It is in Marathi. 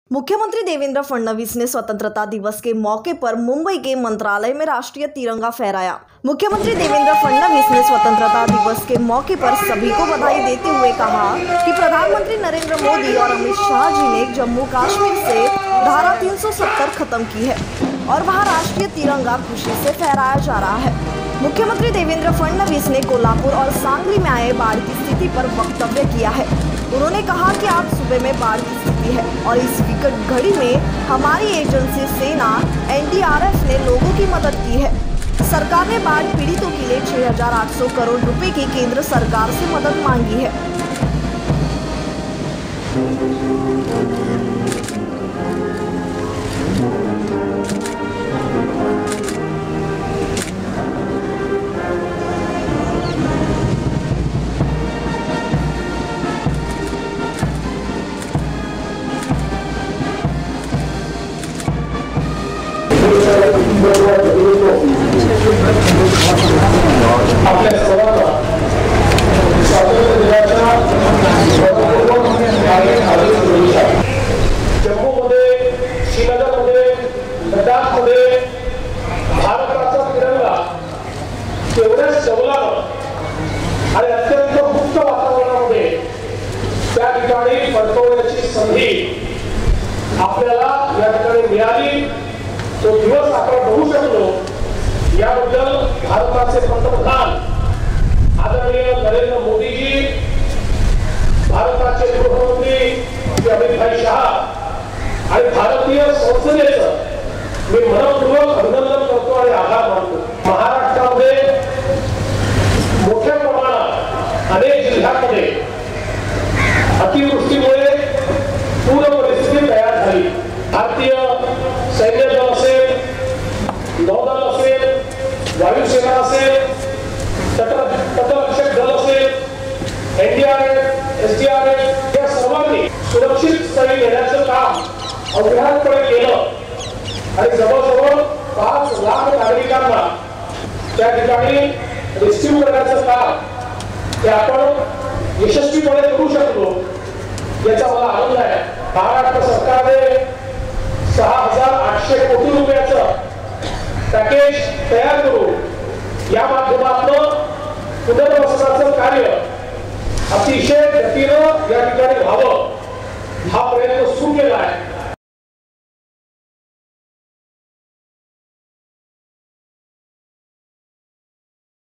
मुख्यमंत्री देवेंद्र फडणवीस ने स्वतंत्रता दिवस के मौके पर मुंबई के मंत्रालय में राष्ट्रीय तिरंगा फहराया। मुख्यमंत्री देवेंद्र फडणवीस ने स्वतंत्रता दिवस के मौके पर सभी को बधाई देते हुए कहा कि प्रधानमंत्री नरेंद्र मोदी और अमित शाह जी ने जम्मू कश्मीर से धारा 370 खत्म की है और वहां राष्ट्रीय तिरंगा खुशी से फहराया जा रहा है। मुख्यमंत्री देवेंद्र फडणवीस ने कोल्हापुर और सांगली में आए बाढ़ की स्थिति पर वक्तव्य किया है। उन्होंने कहा कि आज सुबह में बाढ़ की स्थिति है और इस विकट घड़ी में हमारी एजेंसी सेना NDRF ने लोगों की मदद की है। सरकार ने बाढ़ पीड़ितों के लिए 6,800 करोड़ रुपए की केंद्र सरकार से मदद मांगी है। आपल्या सर्वांना स्वातंत्र्य दिनाच्या जम्मूमध्ये, श्रीनगरमध्ये, लडाखमध्ये भारताचा तिरंगा तेवढ्याच जवळानं आणि अत्यंत मुक्त वातावरणामध्ये त्या ठिकाणी फडकवण्याची संधी आपल्याला या ठिकाणी मिळाली। तो दिवस आपण बघू शकलो याबद्दल भारताचे पंतप्रधान आदरणीय नरेंद्र मोदी जी, भारताचे गृहमंत्री अमित शाह आणि भारतीय संसदेचं मी मनपूर्वक अभिनंदन करतो आणि आभार मानतो। महाराष्ट्रामध्ये मोठ्या प्रमाणात अनेक जिल्ह्यांमध्ये अतिवृष्टीमुळे पूर परिस्थिती तयार झाली। भारतीय सैन्य दल असेल, नौदल असेल, वायुसेना असेल, तटरक्षक दल असेल, NDRF, SDRF या सर्वांनी सुरक्षित स्थळी नेण्याचं काम अविरतपणे केलं आणि जवळजवळ 5 लाख नागरिकांना त्या ठिकाणी रेस्क्यू करण्याचं काम ते आपण यशस्वीपणे करू शकलो याचा मला आनंद आहे। महाराष्ट्र सरकारने 6,800 कोटी रुपयाचं पॅकेज तयार करून या माध्यमातून पुनर्वसनाचं कार्य अतिशय गतीनं या ठिकाणी व्हावं हा प्रयत्न सुरू केला आहे।